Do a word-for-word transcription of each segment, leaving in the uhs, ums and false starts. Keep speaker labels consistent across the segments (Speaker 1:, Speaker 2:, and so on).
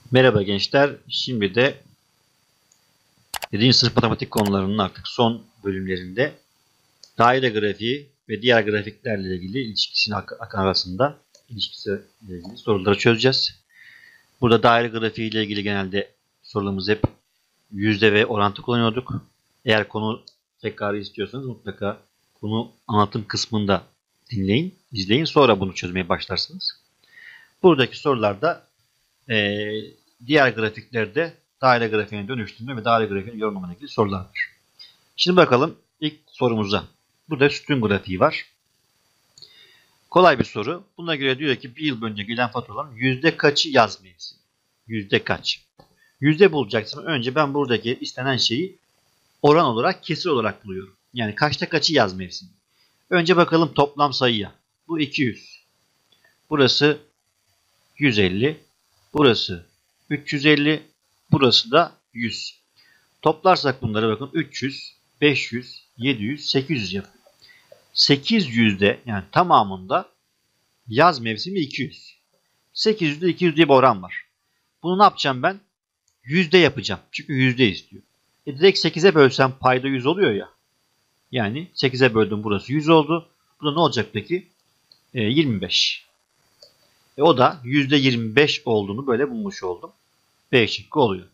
Speaker 1: Merhaba gençler. Şimdi de yedinci sınıf matematik konularının artık son bölümlerinde daire grafiği ve diğer grafiklerle ilgili ilişkisini arasında ilişkisiyle ilgili soruları çözeceğiz. Burada daire grafiği ile ilgili genelde sorularımız hep yüzde ve orantı kullanıyorduk. Eğer konu tekrarı istiyorsanız mutlaka konu anlatım kısmında dinleyin, izleyin. Sonra bunu çözmeye başlarsınız. Buradaki sorularda ee, diğer grafiklerde daire grafiğine dönüştürme ve daire grafiğini yorumlama ile ilgili sorular var. Şimdi bakalım ilk sorumuza. Burada sütun grafiği var. Kolay bir soru. Buna göre diyor ki bir yıl boyunca gelen faturaların yüzde kaçı yaz mevsimi? Yüzde kaç? Yüzde bulacaksam önce ben buradaki istenen şeyi oran olarak, kesir olarak buluyorum. Yani kaçta kaçı yaz mevsimi? Önce bakalım toplam sayıya. Bu iki yüz. Burası yüz elli. Burası üç yüz elli. Burası da yüz. Toplarsak bunları bakın üç yüz, beş yüz, yedi yüz, sekiz yüz yapıyor. sekiz yüzde yani tamamında yaz mevsimi iki yüz. sekiz yüzde iki yüz diye bir oran var. Bunu ne yapacağım ben? Yüzde yapacağım. Çünkü yüzde istiyor. E direkt sekize bölsem payda yüz oluyor ya. Yani sekize böldüm, burası yüz oldu. Bu da ne olacak peki? E, yirmi beş. E o da yüzde yirmi beş olduğunu böyle bulmuş oldum. B şıkkı oluyor.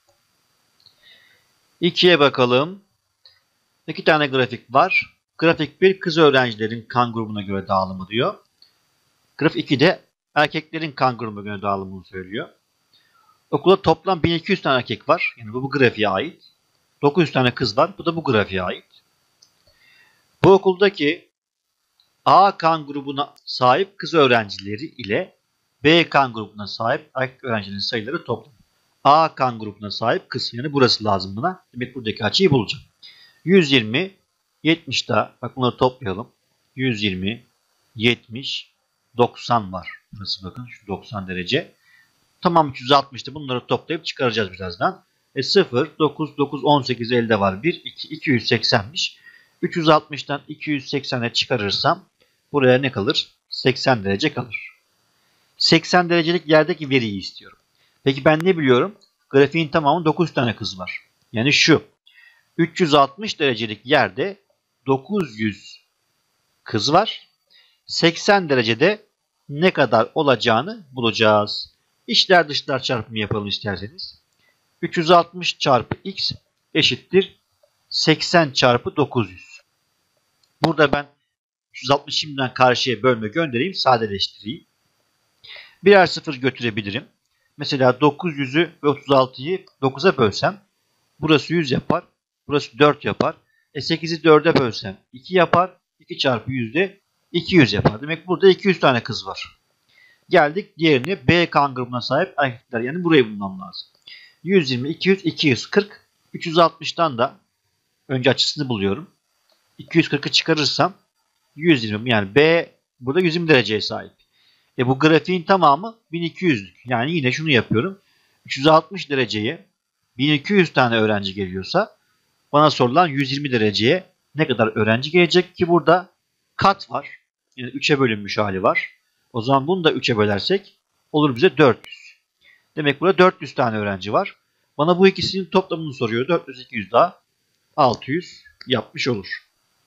Speaker 1: ikiye bakalım. İki tane grafik var. Grafik bir kız öğrencilerin kan grubuna göre dağılımı diyor. Grafik iki de erkeklerin kan grubuna göre dağılımını söylüyor. Okulda toplam bin iki yüz tane erkek var. Yani bu bu grafiğe ait. dokuz yüz tane kız var. Bu da bu grafiğe ait. Bu okuldaki A kan grubuna sahip kız öğrencileri ile B kan grubuna sahip erkek öğrencilerin sayıları toplam. A kan grubuna sahip kız, yani burası lazım buna. Demek buradaki açıyı bulacağım. yüz yirmi, yetmiş daha. Bak bunları toplayalım. yüz yirmi, yetmiş, doksan var. Burası bakın şu doksan derece. Tamam üç yüz altmıştı. Bunları toplayıp çıkaracağız birazdan. E sıfır, dokuz, dokuz, on sekiz elde var. bir, iki, iki yüz seksenmiş. üç yüz altmıştan iki yüz seksene çıkarırsam buraya ne kalır? seksen derece kalır. seksen derecelik yerdeki veriyi istiyorum. Peki ben ne biliyorum? Grafiğin tamamı dokuz tane kız var. Yani şu. üç yüz altmış derecelik yerde dokuz yüz kız var. seksen derecede ne kadar olacağını bulacağız. İçler dışlar çarpımı yapalım isterseniz. üç yüz altmış çarpı x eşittir seksen çarpı dokuz yüz. Burada ben üç yüz altmış şimdiden karşıya bölme göndereyim, sadeleştireyim. Birer sıfır götürebilirim. Mesela dokuz yüzü ve otuz altıyı dokuza bölsem burası yüz yapar. Burası dört yapar. E sekizi dörde bölsem iki yapar. iki çarpı yüzde iki yüz yapar. Demek burada iki yüz tane kız var. Geldik diğerine, B kan grubuna sahip erkekler. Yani burayı bulmam lazım. yüz yirmi, iki yüz, iki yüz kırk. üç yüz altmıştan da önce açısını buluyorum. iki yüz kırkı çıkarırsam yüz yirmi, yani B burada yüz yirmi dereceye sahip. E bu grafiğin tamamı bin iki yüzlük. Yani yine şunu yapıyorum. üç yüz altmış dereceye bin iki yüz tane öğrenci geliyorsa bana sorulan yüz yirmi dereceye ne kadar öğrenci gelecek ki burada kat var. Yani üçe bölünmüş hali var. O zaman bunu da üçe bölersek olur bize dört yüz. Demek burada dört yüz tane öğrenci var. Bana bu ikisinin toplamını soruyor. dört yüz, iki yüz daha altı yüz yapmış olur.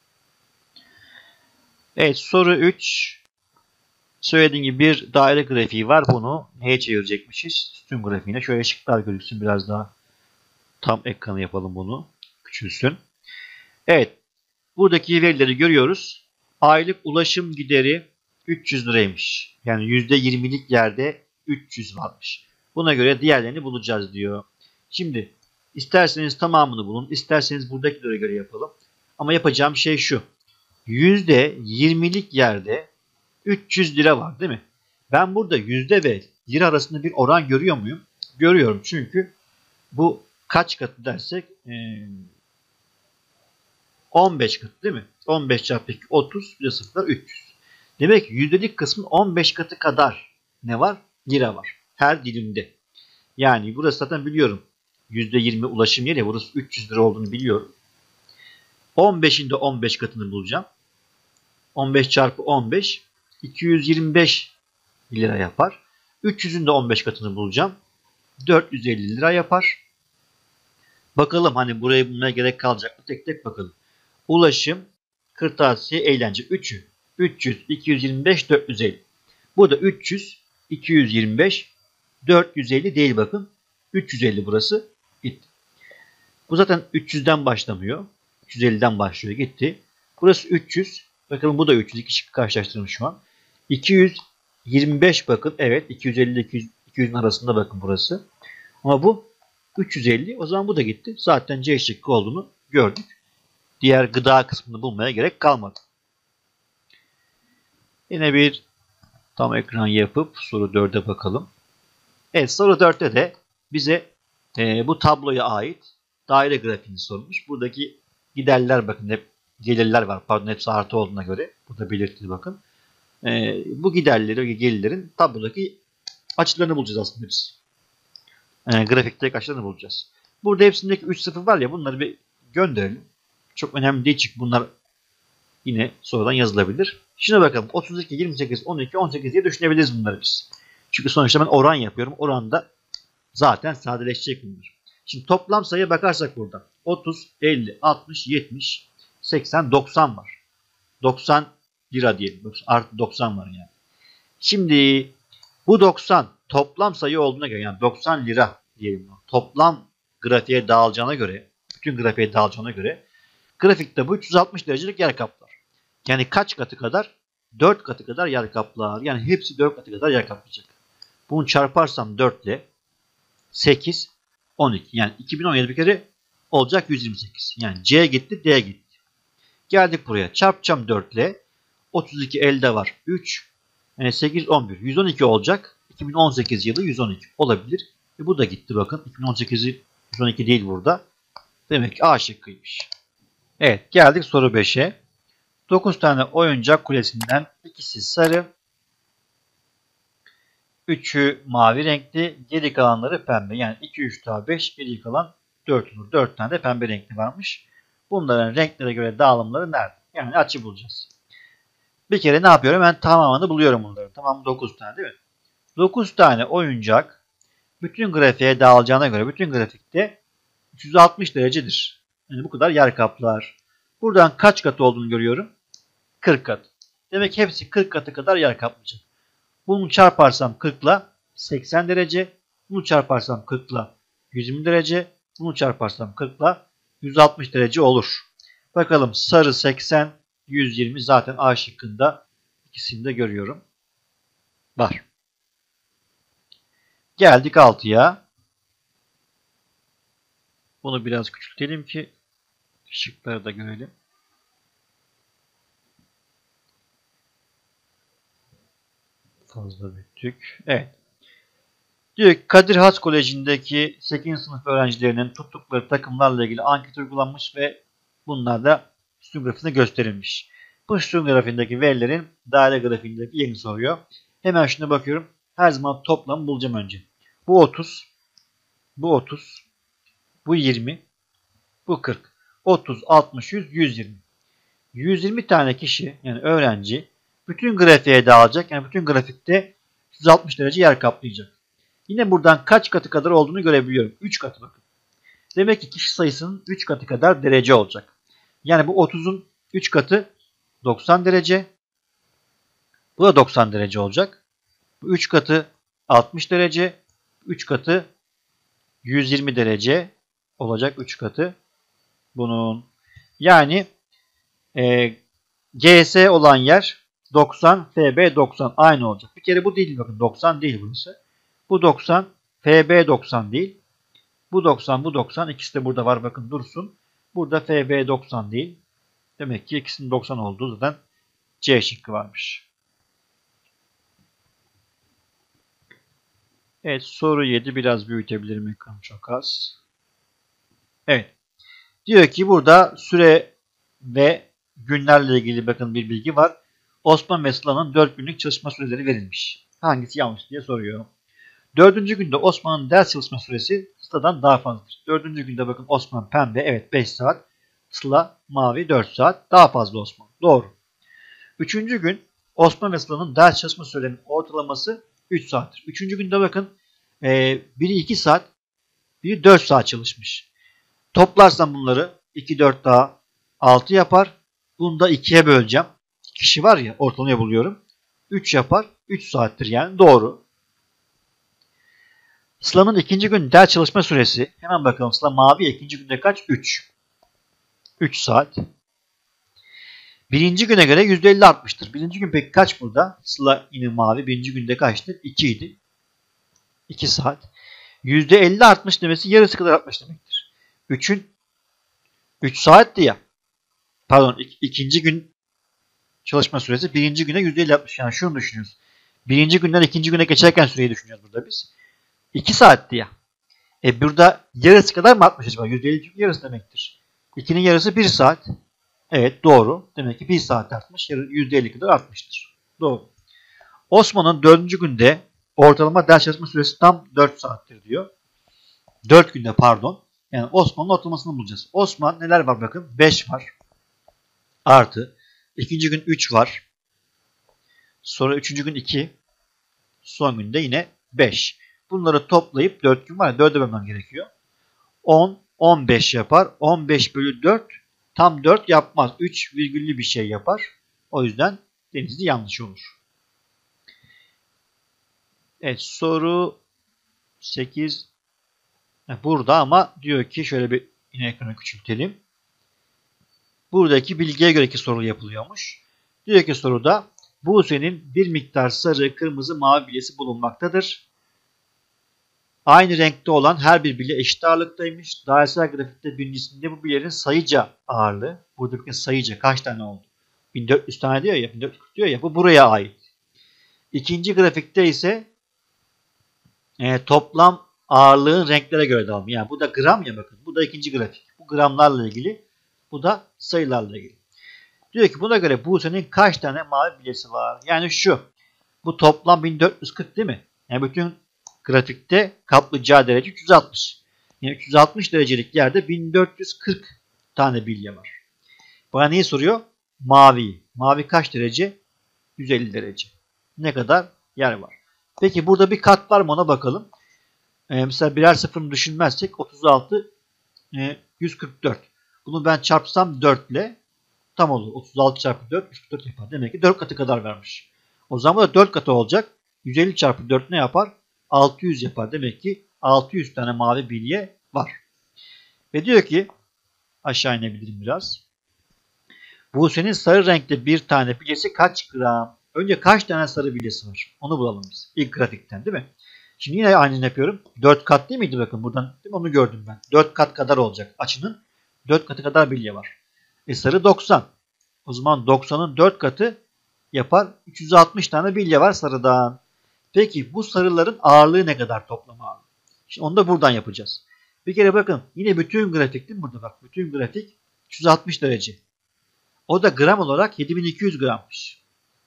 Speaker 1: Evet, soru üç. Söylediğim gibi bir daire grafiği var. Bunu neye çevirecekmişiz? Sütun grafiğine. Şöyle ışıklar gözüksün. Biraz daha tam ekranı yapalım bunu. Küçülsün. Evet. Buradaki verileri görüyoruz. Aylık ulaşım gideri üç yüz liraymış. Yani yüzde yirmilik yerde üç yüz varmış. Buna göre diğerlerini bulacağız diyor. Şimdi isterseniz tamamını bulun, isterseniz buradakilere göre yapalım. Ama yapacağım şey şu. yüzde yirmilik yerde üç yüz lira var değil mi? Ben burada yüzde ve lira arasında bir oran görüyor muyum? Görüyorum, çünkü bu kaç katı dersek on beş katı değil mi? on beş çarpı iki otuz, bir de sıfırlar üç yüz. Demek ki yüzdelik kısmın on beş katı kadar ne var? Lira var. Her dilimde. Yani burası zaten biliyorum. yüzde yirmi ulaşım yeri. Burası üç yüz lira olduğunu biliyorum. on beşin de on beş katını bulacağım. on beş çarpı on beş iki yüz yirmi beş lira yapar. üç yüzün de on beş katını bulacağım. dört yüz elli lira yapar. Bakalım hani burayı bulmaya gerek kalacak mı? Tek tek bakalım. Ulaşım, kırtasiye, eğlence. Üçü. üç yüz, iki yüz yirmi beş, dört yüz elli. Burada üç yüz, iki yüz yirmi beş, dört yüz elli değil bakın. üç yüz elli burası. Gitti. Bu zaten üç yüzden başlamıyor. üç yüz elliden başlıyor. Gitti. Burası üç yüz. Bakalım bu da üç yüz. İki şıkkı karşılaştırmış şu an. iki yüz yirmi beş bakın. Evet. iki yüz elli ile iki yüzün arasında bakın burası. Ama bu üç yüz elli. O zaman bu da gitti. Zaten C şıkkı olduğunu gördük. Diğer gıda kısmını bulmaya gerek kalmadı. Yine bir tam ekran yapıp soru dörde bakalım. Evet, soru dörtte de bize e, bu tabloya ait daire grafiğini sormuş. Buradaki giderler bakın hep gelirler var. Pardon, hepsi artı olduğuna göre. Burada belirtili bakın. E, bu giderleri ve gelirlerin tablodaki açılarını bulacağız aslında biz. E, grafikteki açılarını bulacağız. Burada hepsindeki üç sıfır var ya, bunları bir gönderelim. Çok önemli değil çünkü bunlar yine sonradan yazılabilir. Şuna bakalım. otuz iki, yirmi sekiz, on iki, on sekiz diye düşünebiliriz bunları biz. Çünkü sonuçta ben oran yapıyorum. Oranda zaten sadeleşecek bunlar. Şimdi toplam sayıya bakarsak burada. otuz, elli, altmış, yetmiş, seksen, doksan var. doksan lira diyelim. Artı doksan var yani. Şimdi bu doksan toplam sayı olduğuna göre, yani doksan lira diyelim. Toplam grafiğe dağılacağına göre, bütün grafiğe dağılacağına göre grafikte bu üç yüz altmış derecelik yer kaplar. Yani kaç katı kadar? dört katı kadar yer kaplar. Yani hepsi dört katı kadar yer kaplayacak. Bunu çarparsam dört ile sekiz, on iki. Yani iki bin on yedi bir kere olacak yüz yirmi sekiz. Yani C gitti, D gitti. Geldik buraya. Çarpacağım dört ile. otuz iki elde var. üç, yani sekiz, on bir. yüz on iki olacak. iki bin on sekiz yılı yüz on iki olabilir. E bu da gitti bakın. iki bin on sekiz'i yüz on iki değil burada. Demek ki A şıkkıymış. Evet, geldik soru beşe. dokuz tane oyuncak kulesinden ikisi sarı, üçü mavi renkli, geri kalanları pembe. Yani iki, üç daha beş, geri kalan dört olur. dört tane de pembe renkli varmış. Bunların renklere göre dağılımları nerede? Yani açı bulacağız. Bir kere ne yapıyorum? Ben tamamını buluyorum bunları. Tamam, dokuz tane değil mi? dokuz tane oyuncak bütün grafiğe dağılacağına göre bütün grafikte üç yüz altmış derecedir. Yani bu kadar yer kaplar. Buradan kaç kat olduğunu görüyorum? kırk kat. Demek ki hepsi kırk katı kadar yer kaplayacak. Bunu çarparsam kırk ile seksen derece. Bunu çarparsam kırk ile yüz yirmi derece. Bunu çarparsam kırk ile yüz altmış derece olur. Bakalım, sarı seksen, yüz yirmi zaten A şıkkında, ikisini de görüyorum. Var. Geldik altıya. Bunu biraz küçültelim ki şıkları da görelim. Fazla büyüttük. Evet. Diyor ki Kadir Has Koleji'ndeki sekizinci sınıf öğrencilerinin tuttukları takımlarla ilgili anket uygulanmış ve bunlar da sütun grafiğinde gösterilmiş. Bu sütun grafiğindeki verilerin daire grafiğindeki yerini soruyor. Hemen şuna bakıyorum. Her zaman toplamı bulacağım önce. Bu otuz, bu otuz, bu yirmi, bu kırk. otuz, altmış, yüz, yüz yirmi. yüz yirmi tane kişi, yani öğrenci bütün grafiğe dağılacak. Yani bütün grafikte yüz altmış derece yer kaplayacak. Yine buradan kaç katı kadar olduğunu görebiliyorum. üç katı bakın. Demek ki kişi sayısının üç katı kadar derece olacak. Yani bu otuzun üç katı doksan derece. Bu da doksan derece olacak. Bu üç katı altmış derece. üç katı yüz yirmi derece olacak, üç katı bunun. Yani e, G S olan yer doksan, F B doksan aynı olacak. Bir kere bu değil bakın, doksan değil burası. Bu doksan, F B doksan değil. Bu doksan, bu doksan. İkisi de burada var bakın, dursun. Burada F B doksan değil. Demek ki ikisinin doksan olduğu zaten C şıkkı varmış. Evet, soru yedi biraz büyütebilirim, ekran çok az. Evet. Diyor ki burada süre ve günlerle ilgili bakın bir bilgi var. Osman ve Sıla'nın dört günlük çalışma süreleri verilmiş. Hangisi yanlış diye soruyor. Dördüncü günde Osman'ın ders çalışma süresi Sıla'dan daha fazladır. Dördüncü günde bakın Osman pembe, evet beş saat. Sıla mavi dört saat. Daha fazla Osman. Doğru. Üçüncü gün Osman ve Sıla'nın ders çalışma sürelerinin ortalaması üç saattir. Üçüncü günde bakın Ee, biri iki saat, biri dört saat çalışmış. Toplarsam bunları iki, dört daha altı yapar. Bunu da ikiye böleceğim. Kişi var ya, ortalamaya buluyorum. üç yapar. üç saattir yani. Doğru. Sıla'nın ikinci gün ders çalışma süresi. Hemen bakalım. Sıla mavi ikinci günde kaç? üç. üç saat. Birinci güne göre yüzde elli artmıştır. Birinci gün peki kaç burada? Sıla yine mavi. Birinci günde kaçtı? iki idi. iki saat. yüzde elli artmış demesi yarısı kadar artmış demektir. üçün üç saatti ya. Pardon, ik ikinci gün çalışma süresi birinci güne yüzde elli artmış. Yani şunu düşünüyoruz. Birinci günden ikinci güne geçerken süreyi düşünüyoruz burada biz. iki saatti ya. E burada yarısı kadar mı artmış acaba? yüzde elli çünkü yarısı demektir. ikinin yarısı bir saat. Evet, doğru. Demek ki bir saat artmış. yüzde elli kadar artmıştır. Doğru. Osman'ın dördüncü günde ortalama ders çalışma süresi tam dört saattir diyor. dört günde pardon. Yani Osman'ın ortalamasını bulacağız. Osman neler var bakın. beş var. Artı. İkinci gün üç var. Sonra üçüncü gün iki. Son günde yine beş. Bunları toplayıp dört gün var ya, dörde bölmem gerekiyor. on, on beş yapar. on beş bölü dört tam dört yapmaz. üç virgüllü bir şey yapar. O yüzden Denizli yanlış olur. Evet, soru sekiz burada ama diyor ki şöyle bir yine ekranı küçültelim. Buradaki bilgiye göre iki soru yapılıyormuş. Diyor ki soruda Buse'nin bir miktar sarı, kırmızı, mavi bilyesi bulunmaktadır. Aynı renkte olan her bir bilye eşit ağırlıktaymış. Dairesel grafikte birincisinde bu bilyelerin sayıca ağırlığı. Buradaki sayıca kaç tane oldu? bin dört yüz tane diyor ya, bin dört yüz kırk diyor ya, bu buraya ait. İkinci grafikte ise e, toplam ağırlığın renklere göre dağılımı. Yani bu da gram ya, bakın. Bu da ikinci grafik. Bu gramlarla ilgili. Bu da sayılarla ilgili. Diyor ki buna göre Buse'nin kaç tane mavi bilyesi var? Yani şu. Bu toplam bin dört yüz kırk değil mi? Yani bütün grafikte kaplayacağı derece üç yüz altmış. Yani üç yüz altmış derecelik yerde bin dört yüz kırk tane bilye var. Bana neyi soruyor? Mavi. Mavi kaç derece? yüz elli derece. Ne kadar yer var? Peki burada bir kat var mı, ona bakalım. Ee, mesela birer sıfırını düşünmezsek otuz altı, e, yüz kırk dört. Bunu ben çarpsam dört ile tam olur. otuz altı çarpı dört, yüz kırk dört yapar. Demek ki dört katı kadar vermiş. O zaman da dört katı olacak. yüz elli çarpı dört ne yapar? altı yüz yapar. Demek ki altı yüz tane mavi bilye var. Ve diyor ki aşağı inebilirim biraz. Buse'nin sarı renkte bir tane bilyesi kaç gram? Önce kaç tane sarı bilyesi var? Onu bulalım biz. İlk grafikten değil mi? Şimdi yine aynısını yapıyorum. dört kat değil miydi bakın buradan? Değil mi? Onu gördüm ben. dört kat kadar olacak. Açının dört katı kadar bilye var. E sarı doksan. O zaman doksanın dört katı yapar. üç yüz altmış tane bilye var sarıdan. Peki bu sarıların ağırlığı ne kadar toplam ağırlığı? Şimdi onu da buradan yapacağız. Bir kere bakın yine bütün grafik değil mi burada bak. Bütün grafik üç yüz altmış derece. O da gram olarak yedi bin iki yüz grammış.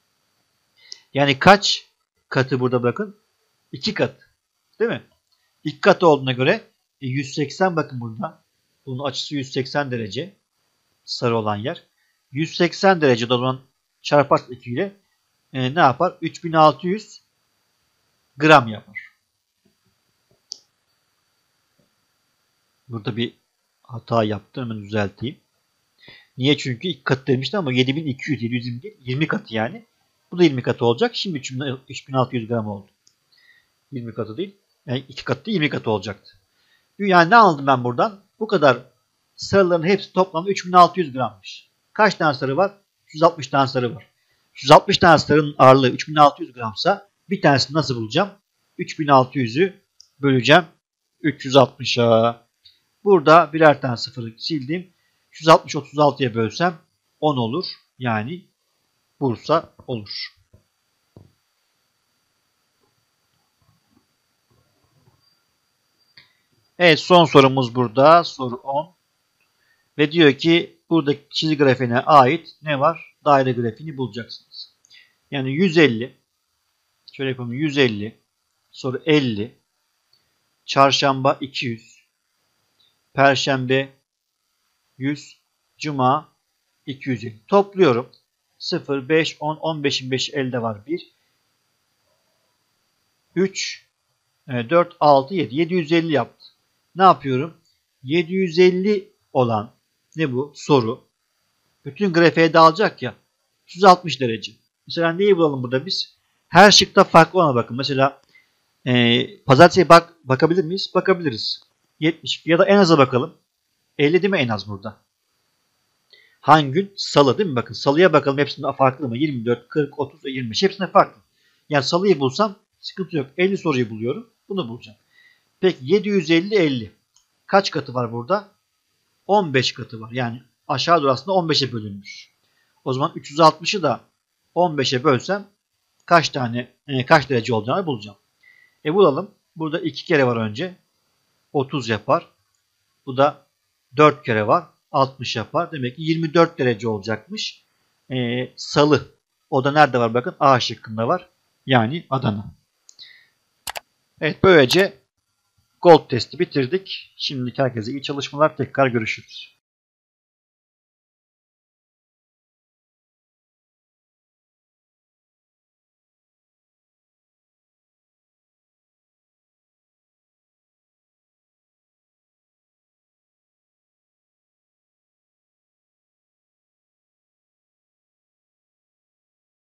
Speaker 1: Yani kaç katı burada bakın? iki kat. Değil mi? İki katı olduğuna göre e, yüz seksen bakın burada. Bunun açısı yüz seksen derece. Sarı olan yer. yüz seksen derecede olan çarparsak iki ile e, ne yapar? üç bin altı yüz gram yapar. Burada bir hata yaptım. Hemen düzelteyim. Niye? Çünkü iki katı demiştim ama yedi bin iki yüz, yedi yüz yirmi değil, yirmi katı yani. Bu da yirmi katı olacak. Şimdi üç bin altı yüz gram oldu. yirmi katı değil. Yani iki katı yirmi katı olacaktı. Yani ne aldım ben buradan? Bu kadar sarıların hepsi toplamda üç bin altı yüz grammış. Kaç tane sarı var? üç yüz altmış tane sarı var. üç yüz altmış tane sarının ağırlığı üç bin altı yüz gramsa bir tanesini nasıl bulacağım? üç bin altı yüzü böleceğim üç yüz altmışa. Burada birer tane sıfırı sildim. üç yüz altmış otuz altıya bölsem on olur. Yani Bursa olur. Evet, son sorumuz burada. Soru on. Ve diyor ki buradaki çizgi grafiğine ait ne var? Daire grafiğini bulacaksınız. Yani yüz elli. Şöyle yapalım. yüz elli. Sonra elli. Çarşamba iki yüz. Perşembe yüz. Cuma iki yüz elli. Topluyorum. sıfır, beş, on, on beşin beşi elde var bir. üç, E, dört, altı, yedi. yedi yüz elli yaptı. Ne yapıyorum? yedi yüz elli olan ne bu? Soru. Bütün grafiğe dağılacak ya. üç yüz altmış derece. Mesela neyi bulalım burada biz? Her şıkta farklı ona bakın. Mesela e, pazartesiye bak, bakabilir miyiz? Bakabiliriz. yetmiş ya da en aza bakalım. elli değil mi en az burada? Hangi gün? Salı değil mi? Bakın salıya bakalım hepsinde farklı mı? yirmi dört, kırk, otuz, yirmi beş hepsinde farklı. Yani salıyı bulsam sıkıntı yok. elli soruyu buluyorum. Bunu bulacağım. Peki yedi yüz elli, elli. Kaç katı var burada? on beş katı var. Yani aşağı doğru aslında on beşe bölünmüş. O zaman üç yüz altmışı da on beşe bölsem kaç tane e, kaç derece olacağını bulacağım. E bulalım. Burada iki kere var önce. otuz yapar. Bu da dört kere var. altmış yapar. Demek ki yirmi dört derece olacakmış. E, salı. O da nerede var bakın. A şıkkında var. Yani Adana. Evet böylece Gold testi bitirdik. Şimdilik herkese iyi çalışmalar. Tekrar görüşürüz.